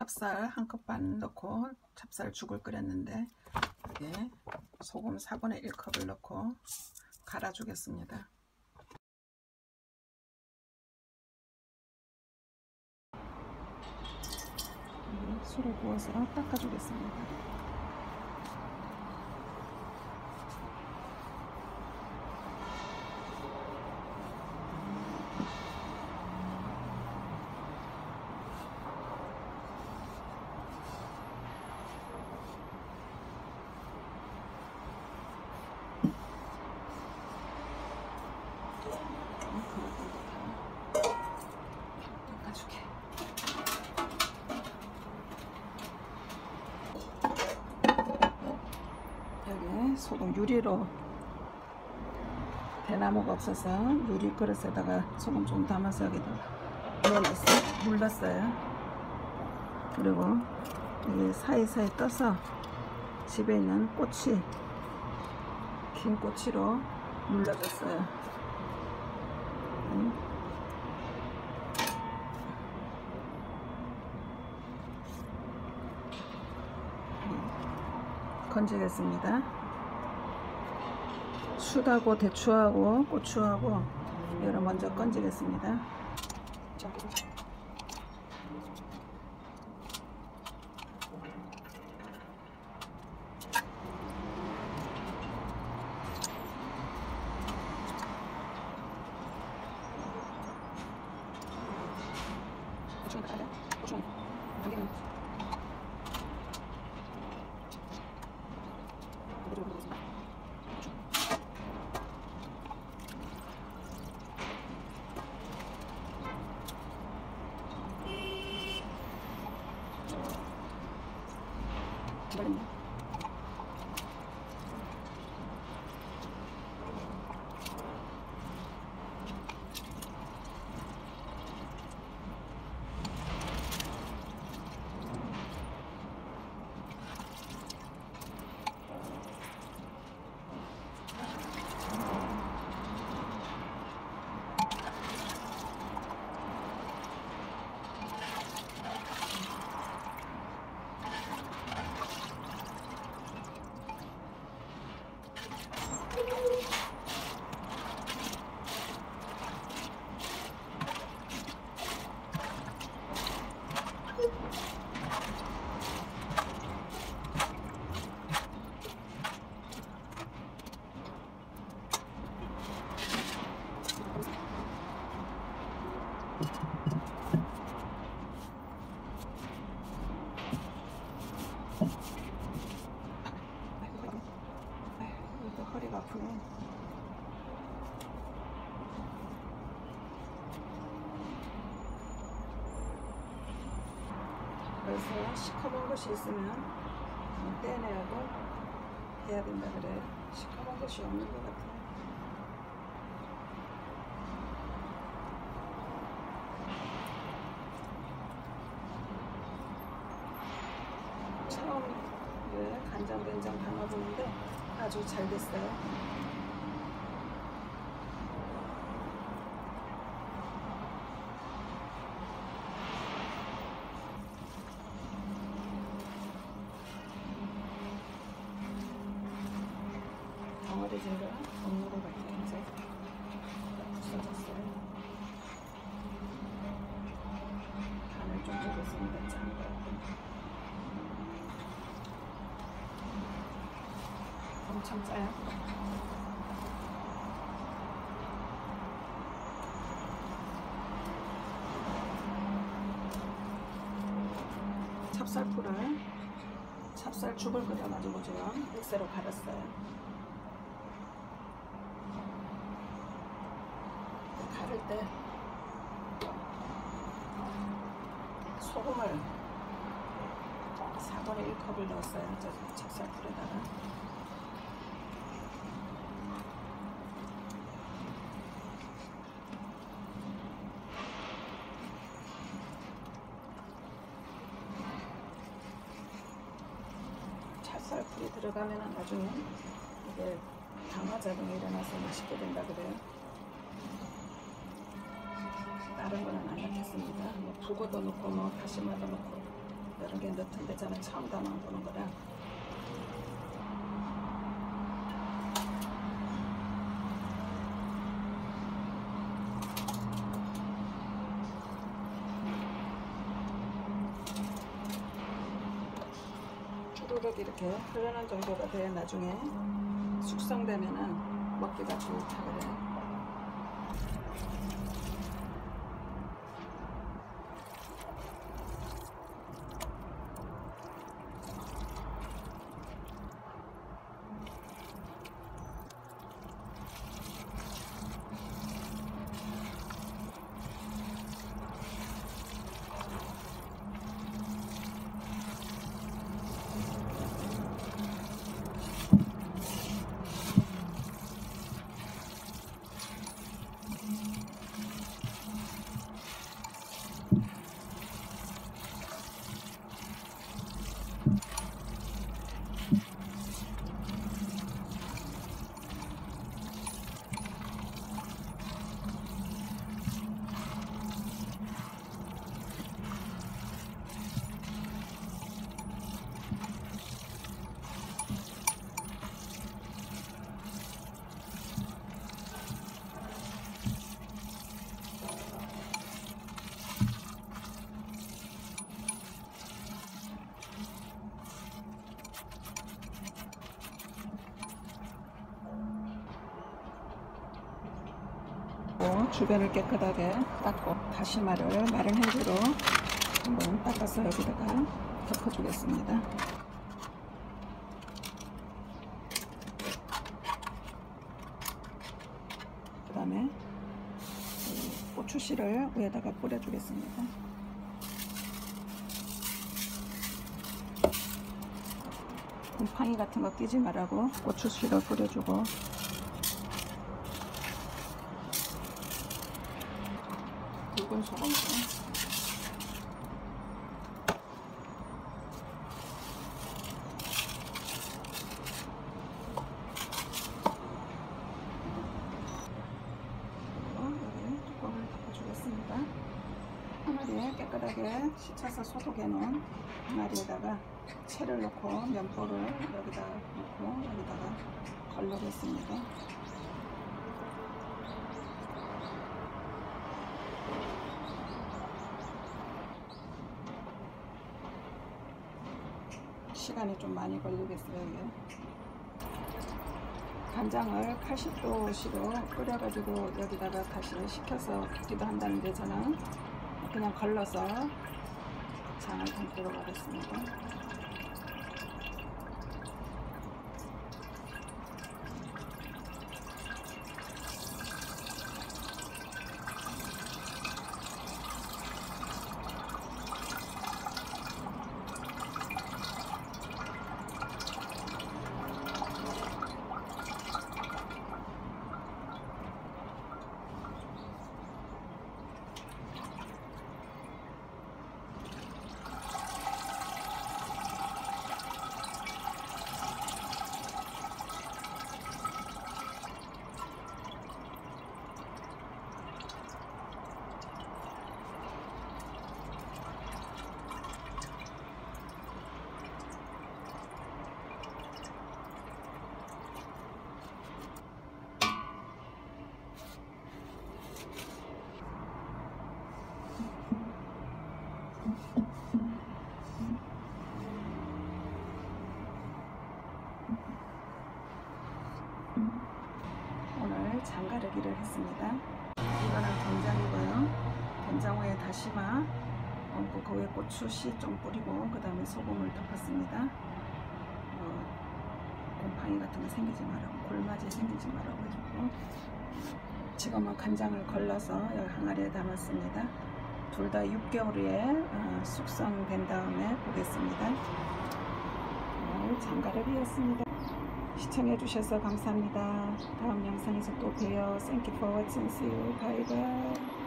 찹쌀 한 컵 반 넣고 찹쌀죽을 끓였는데 여기에 소금 4분의 1컵을 넣고 갈아주겠습니다. 술을 부어서 닦아주겠습니다. 여기 소금 유리로 대나무가 없어서 유리 그릇에다가 소금 좀 담아서 여기다 넣어놨어요. 물렀어요. 그리고 여기 사이사이 떠서 집에 있는 꼬치, 긴 꼬치로 물러줬어요. 건지겠습니다. 숯하고 대추하고 고추하고 이거를 먼저 건지겠습니다. 기다립니다. 허리가 아프네. 그래서 시커먼 것이 있으면 떼내고 해야 된다 그래요. 시커먼 것이 없는 것 같아요. 처음 간장 된장 담아보는데 아주 잘 됐어요. 덩어리 제가 없는 것 같아요. 이제 부서졌어요. 간을 좀 주겠습니다. 짠 것 같아요. 엄청 짜요. 찹쌀풀을 찹쌀죽을 끓여가지고 지금 믹서로 갈았어요. 갈을 때 소금을 4분의 1컵을 넣었어요. 저 찹쌀풀에다가. 찹쌀풀이 들어가면 나중에 이게 당화작용이 일어나서 맛있게 된다 그래요. 다른 거는 안 넣겠습니다. 뭐 북어도 넣고 뭐 다시마도 넣고 여러 개 넣던데 저는 처음 담아보는 거라. 주르륵 이렇게 흐르는 정도가 돼야 나중에 숙성되면은 먹기가 좋다 그래요. 주변을 깨끗하게 닦고 다시마를 마른 행주로 한번 닦아서 여기다가 덮어주겠습니다. 그 다음에 고추씨를 위에다가 뿌려주겠습니다. 곰팡이 같은 거 끼지 말라고 고추씨를 뿌려주고, 굵은 소금을 여기 뚜껑을 덮어주겠습니다. 항아리에 깨끗하게 씻어서 소독해 놓은 항아리에다가 채를 넣고 면보를 여기다 넣고 여기다가 걸러겠습니다. 시간이 좀 많이 걸리겠어요. 이게. 간장을 80도씨로 끓여가지고 여기다가 다시 식혀서 붓기도 한다는데 저는 그냥 걸러서 장을 담도록 하겠습니다. 오늘 장가르기를 했습니다. 이거는 된장이고요. 된장 후에 다시마 얹고 그 위에 고추씨 좀 뿌리고 그 다음에 소금을 덮었습니다. 곰팡이 같은 거 생기지 말라고, 골마지 생기지 말라고 해주고, 지금은 간장을 걸러서 여기 항아리에 담았습니다. 둘 다 6개월 후에 숙성된 다음에 보겠습니다. 오늘 장가르기였습니다. 시청해주셔서 감사합니다. 다음 영상에서 또 봬요. Thank you for watching. See you. Bye bye.